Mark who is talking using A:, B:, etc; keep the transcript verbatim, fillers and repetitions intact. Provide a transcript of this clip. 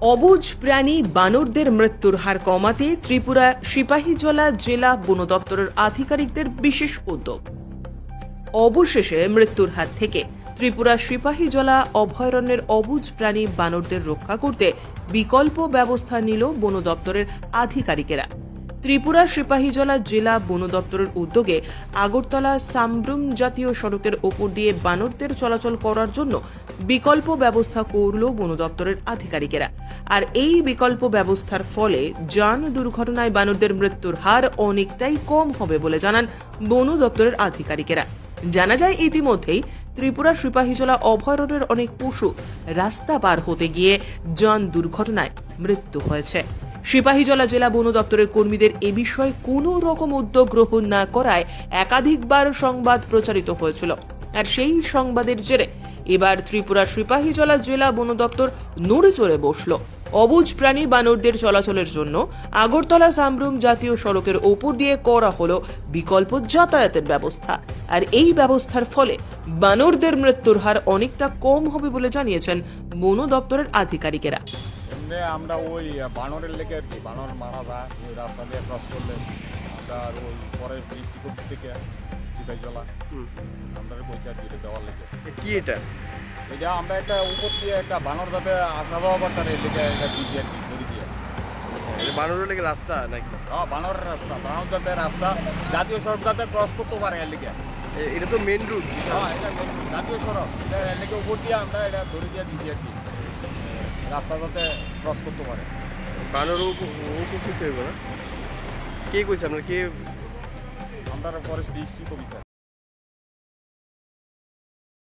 A: অবুঝ প্রাণী বানরদের মৃত্যুর হার কমাতে ত্রিপুরা সিপাহীজলা জেলা বন দপ্তরের আধিকারিকদের বিশেষ উদ্যোগ। অবশেষে মৃত্যুর হাত থেকে ত্রিপুরা সিপাহীজলা অভয়ারণ্যের অবুঝ প্রাণী বানরদের রক্ষা করতে বিকল্প ব্যবস্থা নিল বন দপ্তরের আধিকারিকেরা। ত্রিপুরা সিপাহীজলা জেলা বন দপ্তরের উদ্যোগে আগরতলা সামব্রুম জাতীয় সড়কের ওপর দিয়ে বানরদের চলাচল করার জন্য বিকল্প ব্যবস্থা করল বন দপ্তরের আধিকারিকেরা। আর এই বিকল্প ব্যবস্থার ফলে যান দুর্ঘটনায় বানরদের মৃত্যুর হার অনেকটাই কম হবে বলে জানান বন দপ্তরের আধিকারিকেরা। জানা যায় ইতিমধ্যেই ত্রিপুরা সিপাহীজলা অভয়ারণ্যের অনেক পশু রাস্তা পার হতে গিয়ে যান দুর্ঘটনায় মৃত্যু হয়েছে। সিপাহীজলা জেলা বন দপ্তরের কর্মীদের এ বিষয়ে কোনো রকম উদ্যোগ গ্রহণ না করায় একাধিকবার সংবাদ প্রচারিত হয়েছিল। আর সেই সংবাদের জেরে এবার ত্রিপুরা সিপাহীজলা জেলা বন দপ্তর নড়ে চড়ে বসল। অবুঝ প্রাণী বানরদের চলাচলের জন্য আগরতলা সামব্রুম জাতীয় সড়কের ওপর দিয়ে করা হলো বিকল্প যাতায়াতের ব্যবস্থা। আর এই ব্যবস্থার ফলে বানরদের মৃত্যুর হার অনেকটা কম হবে বলে জানিয়েছেন বন দপ্তরের আধিকারিকেরা।
B: আমরা ওই বানরের লেগে আর কি বানর মারা যায় ওই রাস্তা দিয়ে ক্রস করলে আমরা আর ওই পরে ডিস্ট্রিক্ট থেকে সিপাহীজলা আমরা পয়সা আর কি দেওয়ার লেগে।
C: কি এটা
B: এটা আমরা একটা উপর দিয়ে একটা বানর যাতে আসা যাওয়া করতাম এর লেগে এটা দিয়েছি আর কি ধরে দিয়ে।
C: বানরের লেগে রাস্তা নাকি?
B: হ্যাঁ বানরের রাস্তা, বানর যাতে রাস্তা জাতীয় সড়ক যাতে ক্রস করতে পারে এর লেগে।
C: এটা তো মেন রুট।
B: হ্যাঁ এটা জাতীয় সড়ক, এটা এর লেগে উপর দিয়ে আমরা এটা ধরে দিয়ে দিয়েছি আর কি, রাস্তা যাতে ক্রস করতে পারে।
C: বানর উপকৃত হইব না? কে কইছে আপনার? কে?
B: আমরা ফরেস্ট ডিস্ট্রিক্ট অফিসার।